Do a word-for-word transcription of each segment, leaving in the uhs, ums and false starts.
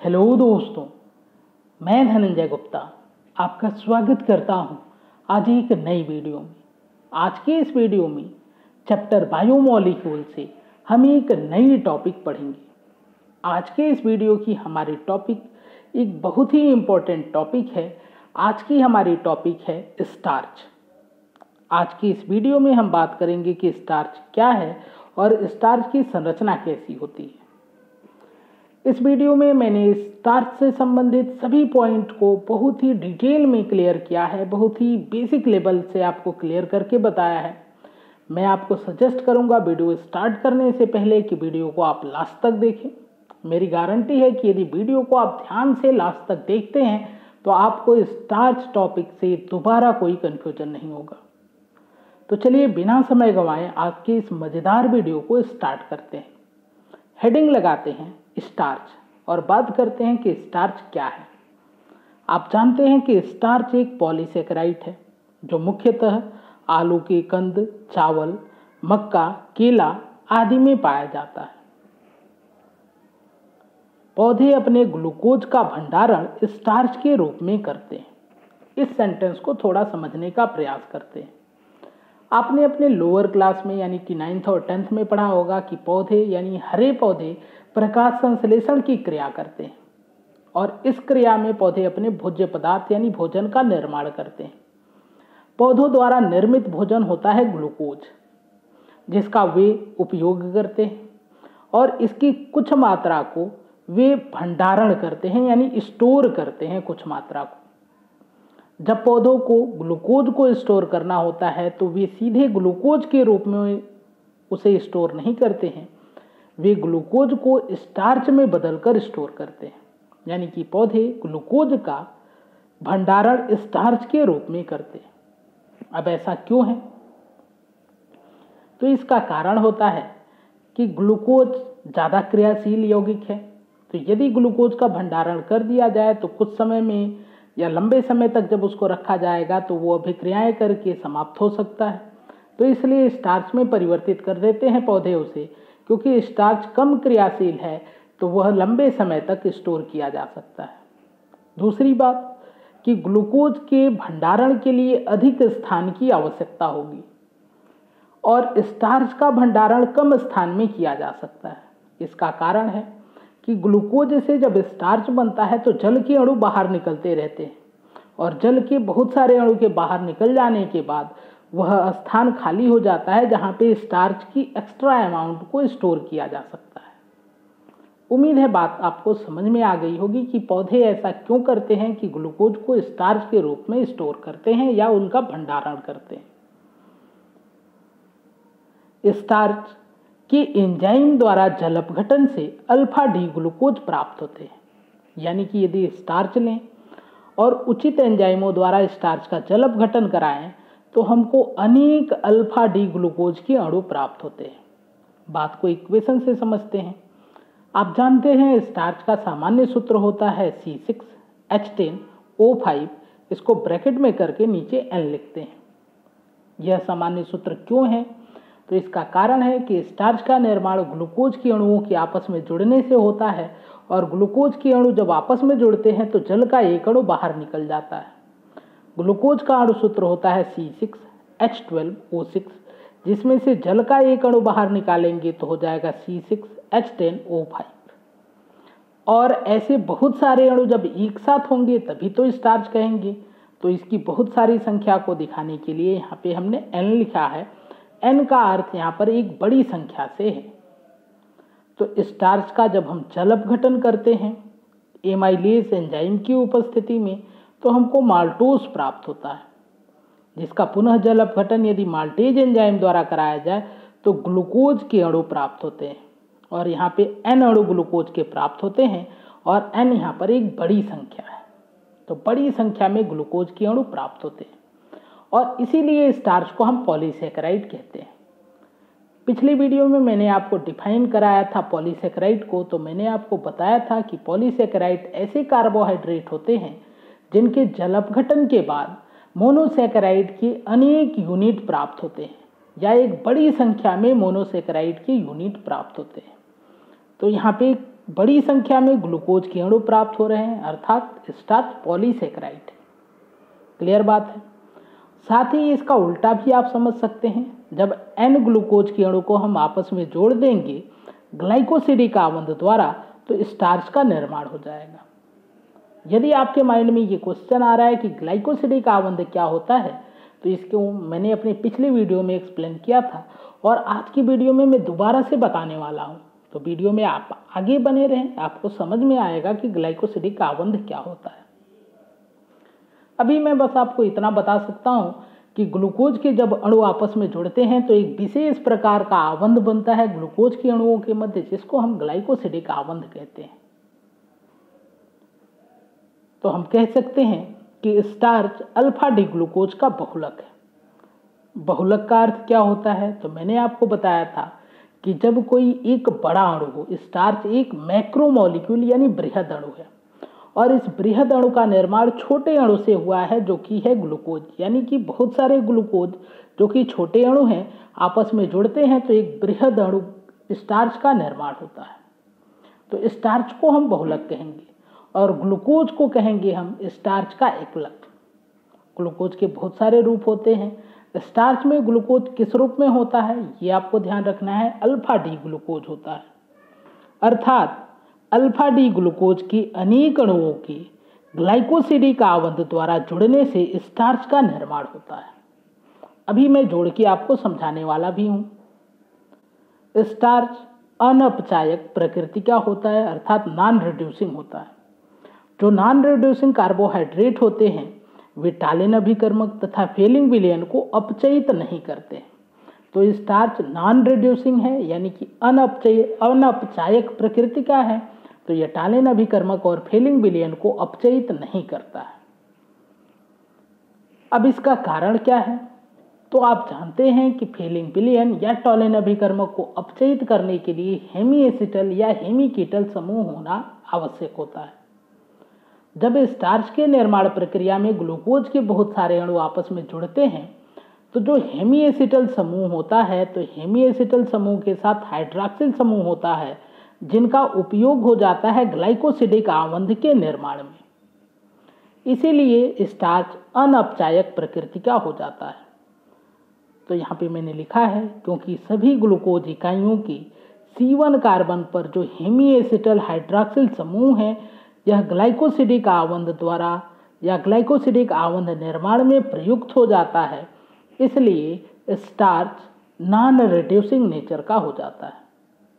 Hello दोस्तों, मैं धनंजय गुप्ता आपका स्वागत करता हूं आज एक नई वीडियो में। आज के इस वीडियो में चैप्टर बायोमॉलिक्यूल से हम एक नई टॉपिक पढ़ेंगे। आज के इस वीडियो की हमारी टॉपिक एक बहुत ही इम्पोर्टेंट टॉपिक है। आज की हमारी टॉपिक है स्टार्च। आज की इस वीडियो में हम बात करेंगे कि स्टार्च क्या है और स्टार्च की संरचना कैसी होती है। इस वीडियो में मैंने स्टार्च से संबंधित सभी पॉइंट को बहुत ही डिटेल में क्लियर किया है, बहुत ही बेसिक लेवल से आपको क्लियर करके बताया है। मैं आपको सजेस्ट करूंगा वीडियो स्टार्ट करने से पहले कि वीडियो को आप लास्ट तक देखें। मेरी गारंटी है कि यदि वीडियो को आप ध्यान से लास्ट तक देखते हैं तो आपको स्टार्च टॉपिक से दोबारा कोई कन्फ्यूजन नहीं होगा। तो चलिए बिना समय गंवाए आज के इस मज़ेदार वीडियो को स्टार्ट करते हैं। हेडिंग लगाते हैं स्टार्च और बात करते हैं कि स्टार्च क्या है। आप जानते हैं कि स्टार्च एक पॉलीसेकेराइड है जो मुख्यतः आलू के कंद, चावल, मक्का, केला आदि में पाया जाता है। पौधे अपने ग्लूकोज का भंडारण स्टार्च के रूप में करते हैं। इस सेंटेंस को थोड़ा समझने का प्रयास करते हैं। आपने अपने लोअर क्लास में यानी कि नाइन्थ और टेंथ में पढ़ा होगा कि पौधे यानी हरे पौधे प्रकाश संश्लेषण की क्रिया करते हैं और इस क्रिया में पौधे अपने भोज्य पदार्थ यानी भोजन का निर्माण करते हैं। पौधों द्वारा निर्मित भोजन होता है ग्लूकोज, जिसका वे उपयोग करते हैं और इसकी कुछ मात्रा को वे भंडारण करते हैं यानी स्टोर करते हैं कुछ मात्रा को। जब पौधों को ग्लूकोज को स्टोर करना होता है तो वे सीधे ग्लूकोज के रूप में उसे स्टोर नहीं करते हैं, वे ग्लूकोज को स्टार्च में बदलकर स्टोर करते हैं। यानी कि पौधे ग्लूकोज का भंडारण स्टार्च के रूप में करते हैं। अब ऐसा क्यों है? तो इसका कारण होता है कि ग्लूकोज ज़्यादा क्रियाशील यौगिक है। तो यदि ग्लूकोज का भंडारण कर दिया जाए तो कुछ समय में या लंबे समय तक जब उसको रखा जाएगा तो वो अभिक्रियाएं करके समाप्त हो सकता है। तो इसलिए स्टार्च में परिवर्तित कर देते हैं पौधे उसे, क्योंकि स्टार्च कम क्रियाशील है तो वह लंबे समय तक स्टोर किया जा सकता है। दूसरी बात कि ग्लूकोज के भंडारण के लिए अधिक स्थान की आवश्यकता होगी और स्टार्च का भंडारण कम स्थान में किया जा सकता है। इसका कारण है कि ग्लूकोज से जब स्टार्च बनता है तो जल के अणु बाहर निकलते रहते हैं और जल के बहुत सारे अणु के बाहर निकल जाने के बाद वह स्थान खाली हो जाता है जहाँ पे स्टार्च की एक्स्ट्रा अमाउंट को स्टोर किया जा सकता है। उम्मीद है बात आपको समझ में आ गई होगी कि पौधे ऐसा क्यों करते हैं कि ग्लूकोज को स्टार्च के रूप में स्टोर करते हैं या उनका भंडारण करते हैं। स्टार्च कि एंजाइम द्वारा जल अपघटन से अल्फा डी ग्लूकोज प्राप्त होते हैं। यानी कि यदि स्टार्च लें और उचित एंजाइमों द्वारा स्टार्च का जल अपघटन कराएं तो हमको अनेक अल्फा डी ग्लूकोज के अणु प्राप्त होते हैं। बात को इक्वेशन से समझते हैं। आप जानते हैं स्टार्च का सामान्य सूत्र होता है C six H ten O five. इसको ब्रैकेट में करके नीचे एन लिखते हैं। यह सामान्य सूत्र क्यों है? तो इसका कारण है कि स्टार्च का निर्माण ग्लूकोज के अणुओं के आपस में जुड़ने से होता है और ग्लूकोज के अणु जब आपस में जुड़ते हैं तो जल का एक अणु बाहर निकल जाता है। ग्लूकोज का अणु सूत्र होता है C six H twelve O six, जिसमें से जल का एक अणु बाहर निकालेंगे तो हो जाएगा C six H ten O five. और ऐसे बहुत सारे अणु जब एक साथ होंगे तभी तो स्टार्च कहेंगे। तो इसकी बहुत सारी संख्या को दिखाने के लिए यहाँ पे हमने एन लिखा है। एन का अर्थ यहाँ पर एक बड़ी संख्या से है। तो स्टार्च का जब हम जल अपघटन करते हैं एमाइलेज एंजाइम की उपस्थिति में तो हमको माल्टोज प्राप्त होता है, जिसका पुनः जल अपघटन यदि माल्टेज एंजाइम द्वारा कराया जाए तो ग्लूकोज के अणु प्राप्त होते हैं और यहाँ पे एन अणु ग्लूकोज के प्राप्त होते हैं और एन यहाँ पर एक बड़ी संख्या है। तो बड़ी संख्या में ग्लूकोज के अणु प्राप्त होते हैं और इसीलिए स्टार्च को हम पॉलीसेकेराइड कहते हैं। पिछली वीडियो में मैंने आपको डिफाइन कराया था पॉलीसेकेराइड को। तो मैंने आपको बताया था कि पॉलीसेकेराइड ऐसे कार्बोहाइड्रेट होते हैं जिनके जल अपघटन के बाद मोनोसेकेराइड के अनेक यूनिट प्राप्त होते हैं या एक बड़ी संख्या में मोनोसेकेराइड के यूनिट प्राप्त होते हैं। तो यहाँ पे बड़ी संख्या में ग्लूकोज के अणु प्राप्त हो रहे हैं, अर्थात स्टार्च पॉलीसेकेराइड है। क्लियर बात है। साथ ही इसका उल्टा भी आप समझ सकते हैं। जब एन ग्लूकोज के अणु को हम आपस में जोड़ देंगे ग्लाइकोसिडिक आबंध द्वारा, तो स्टार्च का निर्माण हो जाएगा। यदि आपके माइंड में ये क्वेश्चन आ रहा है कि ग्लाइकोसिडिक आबंध क्या होता है, तो इसको मैंने अपने पिछले वीडियो में एक्सप्लेन किया था और आज की वीडियो में मैं दोबारा से बताने वाला हूँ। तो वीडियो में आप आगे बने रहें, आपको समझ में आएगा कि ग्लाइकोसिडिक आबंध क्या होता है। अभी मैं बस आपको इतना बता सकता हूँ कि ग्लूकोज के जब अणु आपस में जुड़ते हैं तो एक विशेष प्रकार का आबंध बनता है ग्लूकोज के अणुओं के मध्य, जिसको हम ग्लाइकोसिडिक आबंध कहते हैं। तो हम कह सकते हैं कि स्टार्च अल्फा डी ग्लूकोज का बहुलक है। बहुलक का अर्थ क्या होता है? तो मैंने आपको बताया था कि जब कोई एक बड़ा अणु हो, स्टार्च एक मैक्रोमोलिक्यूल यानी बृहद अणु है और इस बृहद अणु का निर्माण छोटे अणु से हुआ है जो कि है ग्लूकोज, यानी कि बहुत सारे ग्लूकोज जो कि छोटे अणु हैं आपस में जुड़ते हैं तो एक बृहद अणु स्टार्च का निर्माण होता है। तो स्टार्च को हम बहुलक कहेंगे और ग्लूकोज को कहेंगे हम स्टार्च का एकलक। ग्लूकोज के बहुत सारे रूप होते हैं। स्टार्च में ग्लूकोज किस रूप में होता है ये आपको ध्यान रखना है, अल्फा डी ग्लूकोज होता है। अर्थात अल्फा डी ग्लूकोज के अनेक अणुओं के ग्लाइकोसिडिक आबंध द्वारा जुड़ने से स्टार्च का निर्माण होता है। अभी मैं जोड़ के आपको समझाने वाला भी हूं। स्टार्च अनपचायक प्रकृति का होता है, अर्थात नॉन रिड्यूसिंग होता है। जो नॉन रिड्यूसिंग कार्बोहाइड्रेट होते हैं वे टालिन अभिकर्मक तथा फेलिंग विलयन को अपचयित नहीं करते हैं। तो स्टार्च नॉन रिड्यूसिंग है यानी कि अनपचय अनपचायक प्रकृति का है, तो यह टालिन अभिकर्मक और फेलिंग विलयन को अपचयित नहीं करता है। अब इसका कारण क्या है? तो आप जानते हैं कि फेलिंग विलयन या टालिन अभिकर्मक को अपचयित करने के लिए हेमीएसिटल या हेमीकीटल समूह होना आवश्यक होता है। जब स्टार्च के निर्माण प्रक्रिया में ग्लूकोज के बहुत सारे अणु आपस में जुड़ते हैं तो जो हेमीएसिटल समूह होता है, तो हेमीएसिटल समूह के साथ हाइड्रॉक्सिल समूह होता है जिनका उपयोग हो जाता है ग्लाइकोसिडिक आबंध के निर्माण में। इसीलिए स्टार्च अनपचायक प्रकृति का हो जाता है। तो यहाँ पे मैंने लिखा है क्योंकि सभी ग्लूकोज इकाइयों की सी वन कार्बन पर जो हेमीएसिटल हाइड्रॉक्सिल समूह है यह ग्लाइकोसिडिक आबंध द्वारा या ग्लाइकोसिडिक आबंध निर्माण में प्रयुक्त हो जाता है, इसलिए स्टार्च नॉन रिड्यूसिंग नेचर का हो जाता है।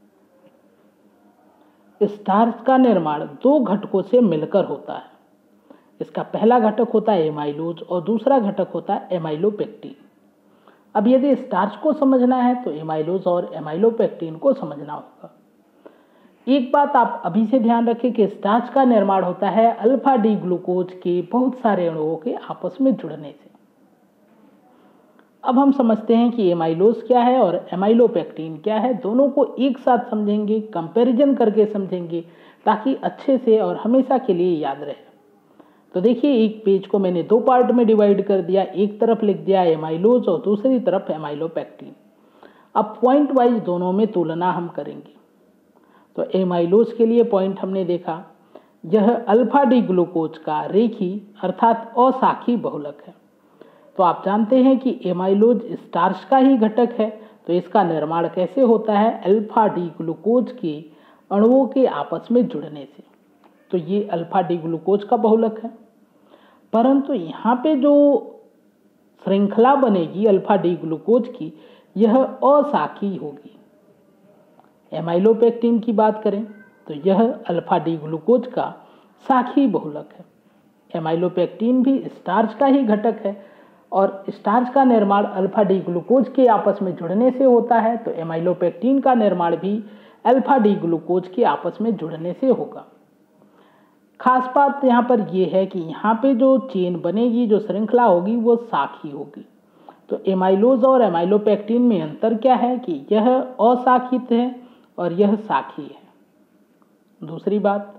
स्टार्च का निर्माण दो घटकों से मिलकर होता है। इसका पहला घटक होता है एमाइलोज और दूसरा घटक होता है एमाइलोपेक्टिन। अब यदि स्टार्च को समझना है तो एमाइलोज और एमाइलोपेक्टिन को समझना होगा। एक बात आप अभी से ध्यान रखें कि स्टार्च का निर्माण होता है अल्फा डी ग्लूकोज के बहुत सारे अणुओं के आपस में जुड़ने से। अब हम समझते हैं कि एमाइलोज क्या है और एमाइलोपेक्टिन क्या है। दोनों को एक साथ समझेंगे, कंपैरिजन करके समझेंगे ताकि अच्छे से और हमेशा के लिए याद रहे। तो देखिए, एक पेज को मैंने दो पार्ट में डिवाइड कर दिया। एक तरफ लिख दिया एमाइलोज और दूसरी तरफ एमाइलोपेक्टिन। अब पॉइंट वाइज दोनों में तुलना हम करेंगे। तो एमाइलोज के लिए पॉइंट हमने देखा, यह अल्फा डी ग्लूकोज का रेखी अर्थात अशाखी बहुलक है। तो आप जानते हैं कि एमाइलोज स्टार्च का ही घटक है, तो इसका निर्माण कैसे होता है? अल्फा डी ग्लूकोज के अणुओं के आपस में जुड़ने से। तो ये अल्फा डी ग्लूकोज का बहुलक है। परंतु यहाँ पे जो श्रृंखला बनेगी अल्फा डी ग्लूकोज की, यह अशाखी होगी। एमाइलोपेक्टिन की बात करें तो यह अल्फा डी ग्लूकोज का शाखी बहुलक है। एमाइलोपेक्टिन भी स्टार्च का ही घटक है और स्टार्च का निर्माण अल्फा डी ग्लूकोज के आपस में जुड़ने से होता है, तो एमाइलोपेक्टिन का निर्माण भी अल्फा डी ग्लूकोज के आपस में जुड़ने से होगा। खास बात यहाँ पर यह है कि यहाँ पे जो चेन बनेगी, जो श्रृंखला होगी, वो शाखी होगी। तो एमाइलोज और एमाइलोपेक्टिन में अंतर क्या है कि यह अशाखित है और यह शाखी है। दूसरी बात,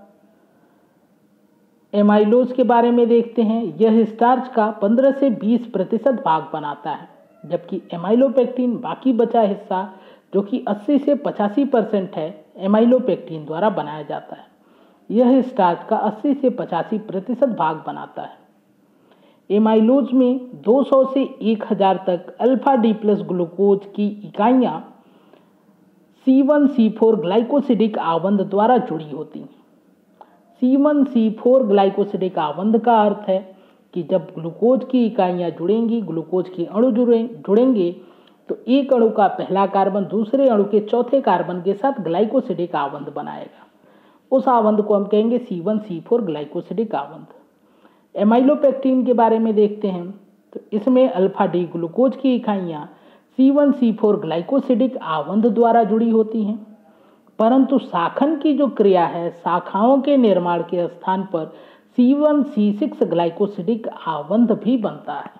एमाइलोज के बारे में देखते हैं। यह स्टार्च का पंद्रह से बीस प्रतिशत भाग बनाता है, जबकि एमाइलोपेक्टिन बाकी बचा हिस्सा जो कि अस्सी से पचासी परसेंट है, एमाइलोपेक्टिन द्वारा बनाया जाता है। यह स्टार्च का अस्सी से पचासी प्रतिशत भाग बनाता है। एमाइलोज में दो सौ से एक हज़ार तक अल्फा डी प्लस ग्लूकोज की इकाइयाँ C one C four glycosidic आवंध द्वारा जुड़ी होती हैं। C one C four glycosidic आवंध का अर्थ है कि जब ग्लूकोज की इकाइयाँ जुड़ेंगी, ग्लूकोज के अणु जुड़े जुड़ेंगे तो एक अणु का पहला कार्बन दूसरे अणु के चौथे कार्बन के साथ ग्लाइकोसिडिक आवंध बनाएगा। उस आवंध को हम कहेंगे C one C four glycosidic आवंध। एमाइलोपेक्टिन के बारे में देखते हैं तो इसमें अल्फा डी ग्लूकोज की इकाइयाँ C one C four glycosidic आवंध द्वारा जुड़ी होती हैं, परंतु शाखन की जो क्रिया है, शाखाओं के निर्माण के स्थान पर C one C six glycosidic आवंध भी बनता है।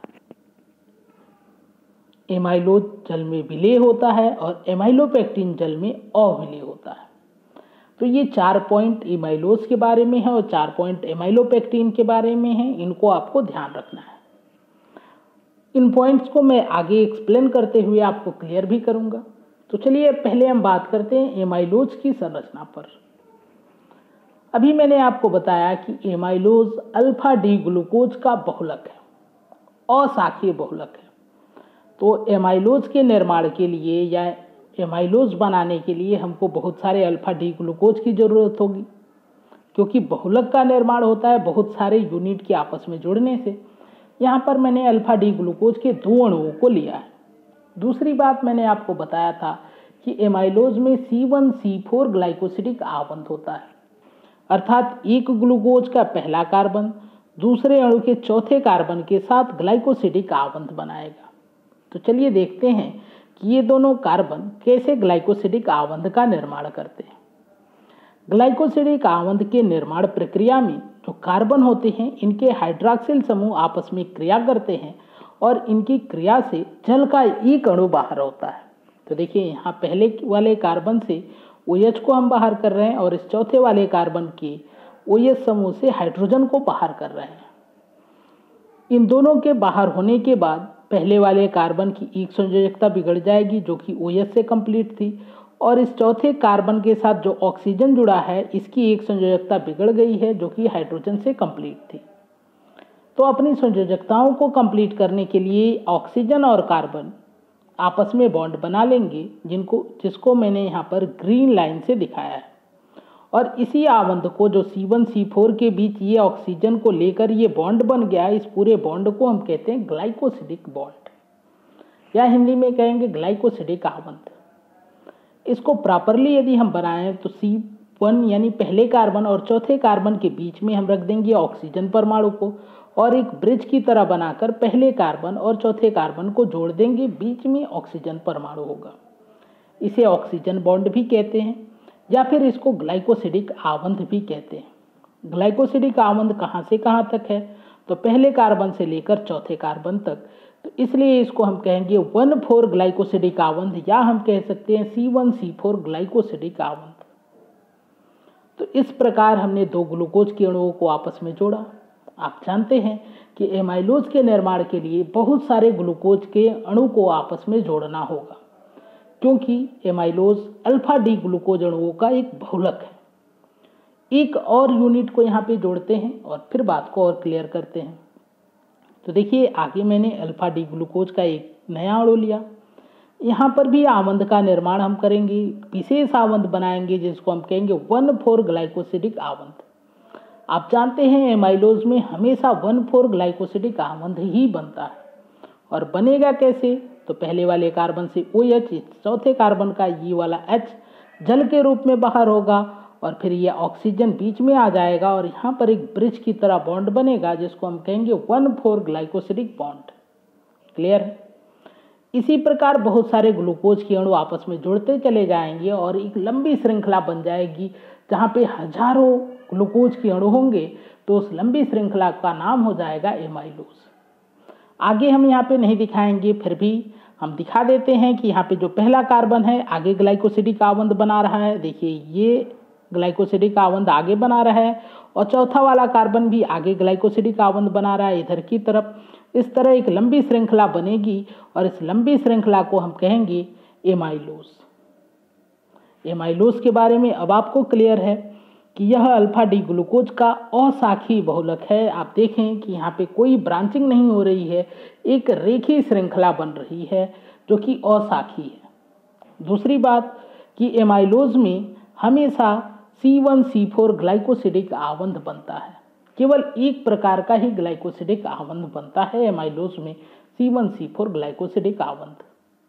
एमाइलोज जल में विलेय होता है और एमाइलोपेक्टिन जल में अविलेय होता है। तो ये चार पॉइंट एमाइलोज के बारे में है और चार पॉइंट एमाइलोपेक्टिन के बारे में है, इनको आपको ध्यान रखना है। इन पॉइंट्स को मैं आगे एक्सप्लेन करते हुए आपको क्लियर भी करूंगा। तो चलिए पहले हम बात करते हैं एमाइलोज की संरचना पर। अभी मैंने आपको बताया कि एमाइलोज अल्फा डी ग्लूकोज का बहुलक है, अशाखीय बहुलक है। तो एमाइलोज के निर्माण के लिए या एमाइलोज बनाने के लिए हमको बहुत सारे अल्फा डी ग्लूकोज की ज़रूरत होगी, क्योंकि बहुलक का निर्माण होता है बहुत सारे यूनिट के आपस में जुड़ने से। यहाँ पर मैंने अल्फा डी ग्लूकोज के दो अणुओं को लिया है। दूसरी बात मैंने आपको बताया था कि एमाइलोज में C one C four glycosidic आवंध होता है, अर्थात एक ग्लूकोज का पहला कार्बन दूसरे अणु के चौथे कार्बन के साथ ग्लाइकोसिडिक आवंध बनाएगा। तो चलिए देखते हैं कि ये दोनों कार्बन कैसे ग्लाइकोसिडिक आवंध का निर्माण करते हैं। ग्लाइकोसिडिक आवंध के निर्माण प्रक्रिया में जो कार्बन होते हैं, इनके हाइड्रॉक्सिल समूह आपस में क्रिया करते हैं और इनकी क्रिया से जल का एक अणु बाहर होता है। तो देखिए यहाँ पहले वाले कार्बन से OH को हम बाहर कर रहे हैं और इस चौथे वाले कार्बन के OH समूह से हाइड्रोजन को बाहर कर रहे हैं। इन दोनों के बाहर होने के बाद पहले वाले कार्बन की एक संयोजकता बिगड़ जाएगी जो कि OH से कंप्लीट थी, और इस चौथे कार्बन के साथ जो ऑक्सीजन जुड़ा है इसकी एक संयोजकता बिगड़ गई है जो कि हाइड्रोजन से कंप्लीट थी। तो अपनी संयोजकताओं को कंप्लीट करने के लिए ऑक्सीजन और कार्बन आपस में बॉन्ड बना लेंगे, जिनको जिसको मैंने यहाँ पर ग्रीन लाइन से दिखाया है। और इसी आवंध को जो सी वन सी फोर के बीच ये ऑक्सीजन को लेकर ये बॉन्ड बन गया, इस पूरे बॉन्ड को हम कहते हैं ग्लाइकोसिडिक बॉन्ड, या हिंदी में कहेंगे ग्लाइकोसिडिक आवंध। इसको प्रॉपरली यदि हम बनाएं तो सी वन यानी पहले कार्बन और चौथे कार्बन के बीच में हम रख देंगे ऑक्सीजन परमाणु को और एक ब्रिज की तरह बनाकर पहले कार्बन और चौथे कार्बन को जोड़ देंगे, बीच में ऑक्सीजन परमाणु होगा। इसे ऑक्सीजन बॉन्ड भी कहते हैं या फिर इसको ग्लाइकोसिडिक आवंध भी कहते हैं। ग्लाइकोसिडिक आवंध कहाँ से कहाँ तक है, तो पहले कार्बन से लेकर चौथे कार्बन तक। तो इसलिए इसको हम कहेंगे वन फोर ग्लाइकोसिडिक आवंध, या हम कह सकते हैं C one C four glycosidic आवंध। तो इस प्रकार हमने दो ग्लूकोज के अणुओं को आपस में जोड़ा। आप जानते हैं कि एमाइलोज के निर्माण के लिए बहुत सारे ग्लूकोज के अणु को आपस में जोड़ना होगा, क्योंकि एमाइलोज अल्फा डी ग्लूकोज अणुओं का एक बहुलक है। एक और यूनिट को यहाँ पे जोड़ते हैं और फिर बात को और क्लियर करते हैं। तो देखिए आगे मैंने अल्फा डी ग्लूकोज का एक नया अणु लिया। यहाँ पर भी आवंध का निर्माण हम करेंगे, विशेष आवंध बनाएंगे जिसको हम कहेंगे वन फोर ग्लाइकोसिडिक आवंध। आप जानते हैं एमाइलोज में हमेशा वन फोर ग्लाइकोसिडिक आवंध ही बनता है। और बनेगा कैसे, तो पहले वाले कार्बन से OH, चौथे कार्बन का ये वाला H जल के रूप में बाहर होगा और फिर ये ऑक्सीजन बीच में आ जाएगा और यहाँ पर एक ब्रिज की तरह बॉन्ड बनेगा जिसको हम कहेंगे one four glycosidic bond. Clear है। इसी प्रकार बहुत सारे ग्लूकोज के अणु आपस में जुड़ते चले जाएंगे और एक लंबी श्रृंखला बन जाएगी जहाँ पे हजारों ग्लूकोज के अणु होंगे। तो उस लंबी श्रृंखला का नाम हो जाएगा एमाइलोज। आगे हम यहाँ पे नहीं दिखाएंगे, फिर भी हम दिखा देते हैं कि यहाँ पे जो पहला कार्बन है आगे ग्लाइकोसिडिक आवंध बना रहा है। देखिए ये ग्लाइकोसिडिक आवंध आगे बना रहा है और चौथा वाला कार्बन भी आगे ग्लाइकोसिडिक आवंध बना रहा है इधर की तरफ। इस तरह एक लंबी श्रृंखला बनेगी और इस लंबी श्रृंखला को हम कहेंगे एमाइलोज। एमाइलोज के बारे में अब आपको क्लियर है कि यह अल्फा डी ग्लूकोज का अशाखी बहुलक है। आप देखें कि यहाँ पे कोई ब्रांचिंग नहीं हो रही है, एक रेखीय श्रृंखला बन रही है जो कि अशाखी है। दूसरी बात कि एमाइलोज में हमेशा C one C four glycosidic आवंध बनता है, केवल एक प्रकार का ही ग्लाइकोसिडिक आवंध बनता है एमाइलोज में, C one C four glycosidic आवंध।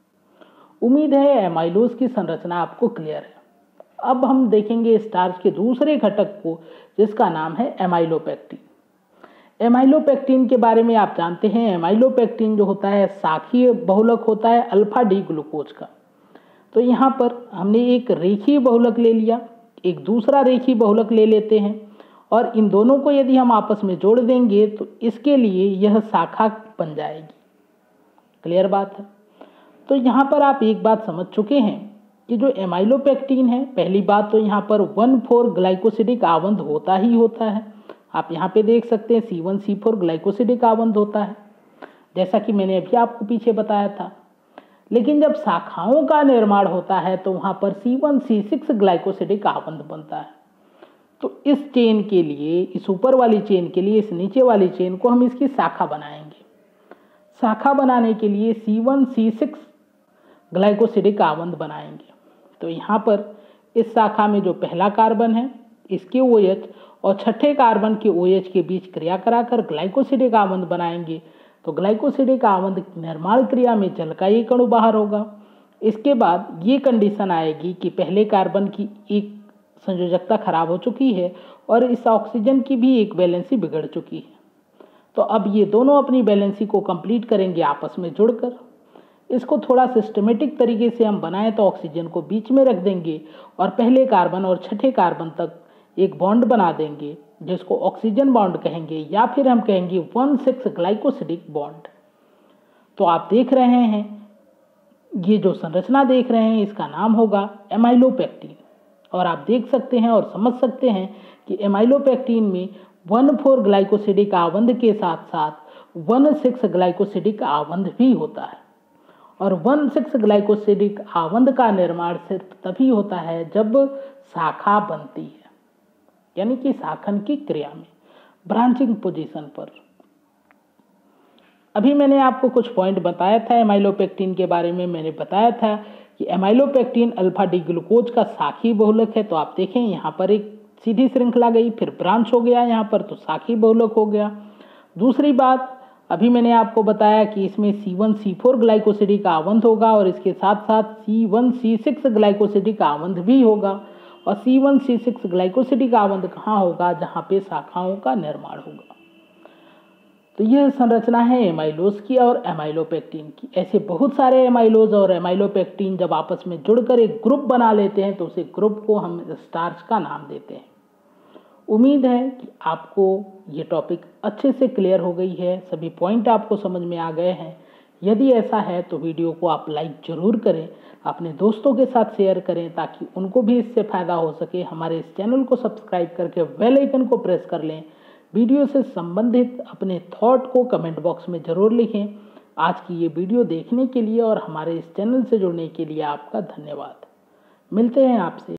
उम्मीद है एमाइलोज की संरचना आपको क्लियर है। अब हम देखेंगे स्टार्च के दूसरे घटक को जिसका नाम है एमाइलोपेक्टिन। एमाइलोपेक्टिन के बारे में आप जानते हैं, एमाइलोपेक्टिन जो होता है शाखीय बहुलक होता है अल्फा डी ग्लूकोज का। तो यहाँ पर हमने एक रेखीय बहुलक ले लिया, एक दूसरा रेखीय बहुलक ले लेते हैं और इन दोनों को यदि हम आपस में जोड़ देंगे तो इसके लिए यह शाखा बन जाएगी। क्लियर बात है। तो यहाँ पर आप एक बात समझ चुके हैं कि जो एमाइलोपेक्टिन है, पहली बात तो यहाँ पर वन फोर ग्लाइकोसिडिक आवंध होता ही होता है। आप यहाँ पे देख सकते हैं C one C four glycosidic आवंध होता है, जैसा कि मैंने अभी आपको पीछे बताया था। लेकिन जब शाखाओं का निर्माण होता है तो वहाँ पर C one C six glycosidic आवंध बनता है। तो इस चेन के लिए, इस ऊपर वाली चेन के लिए, इस नीचे वाली चेन को हम इसकी शाखा बनाएंगे। शाखा बनाने के लिए C one C six glycosidic आवंध बनाएंगे। तो यहाँ पर इस शाखा में जो पहला कार्बन है इसके OH और छठे कार्बन के OH के बीच क्रिया कराकर ग्लाइकोसिडिक आवंध बनाएंगे। तो ग्लाइकोसिडिक आवंध की निर्माण क्रिया में जल का एक अणु बाहर होगा। इसके बाद ये कंडीशन आएगी कि पहले कार्बन की एक संयोजकता खराब हो चुकी है और इस ऑक्सीजन की भी एक बैलेंसी बिगड़ चुकी है। तो अब ये दोनों अपनी बैलेंसी को कंप्लीट करेंगे आपस में जुड़कर। इसको थोड़ा सिस्टमेटिक तरीके से हम बनाएं तो ऑक्सीजन को बीच में रख देंगे और पहले कार्बन और छठे कार्बन तक एक बॉन्ड बना देंगे जिसको ऑक्सीजन बॉन्ड कहेंगे या फिर हम कहेंगे वन सिक्स ग्लाइकोसिडिक बॉन्ड। तो आप देख रहे हैं, ये जो संरचना देख रहे हैं इसका नाम होगा एमाइलोपेक्टिन। और आप देख सकते हैं और समझ सकते हैं कि एमाइलोपेक्टिन में वन फोर ग्लाइकोसिडिक आवंध के साथ साथ वन सिक्स ग्लाइकोसिडिक आवंध भी होता है। और वन सिक्स ग्लाइकोसिडिक आवंध का निर्माण सिर्फ तभी होता है जब शाखा बनती है, यानी कि शाखन की क्रिया में, ब्रांचिंग पोजीशन पर। अभी मैंने आपको कुछ पॉइंट बताया था एमाइलोपेक्टिन के बारे में। मैंने बताया था कि एमाइलोपेक्टिन अल्फा डी ग्लूकोज का शाखी बहुलक है। तो आप देखें यहाँ पर एक सीधी श्रृंखला गई, फिर ब्रांच हो गया यहाँ पर, तो शाखी बहुलक हो गया। दूसरी बात, अभी मैंने आपको बताया कि इसमें C one C four glycosidic आवंध होगा और इसके साथ साथ C one C six glycosidic आवंध भी होगा। और C one C six glycosidic आवंध कहाँ होगा? जहाँ पे शाखाओं का निर्माण होगा। तो यह संरचना है एमाइलोज की और एमाइलोपेक्टिन की। ऐसे बहुत सारे एमाइलोज और एमाइलोपेक्टिन जब आपस में जुड़कर एक ग्रुप बना लेते हैं तो उसे ग्रुप को हम स्टार्च का नाम देते हैं। उम्मीद है कि आपको ये टॉपिक अच्छे से क्लियर हो गई है, सभी पॉइंट आपको समझ में आ गए हैं। यदि ऐसा है तो वीडियो को आप लाइक जरूर करें, अपने दोस्तों के साथ शेयर करें ताकि उनको भी इससे फ़ायदा हो सके। हमारे इस चैनल को सब्सक्राइब करके बेल आइकन को प्रेस कर लें। वीडियो से संबंधित अपने थॉट को कमेंट बॉक्स में ज़रूर लिखें। आज की ये वीडियो देखने के लिए और हमारे इस चैनल से जुड़ने के लिए आपका धन्यवाद। मिलते हैं आपसे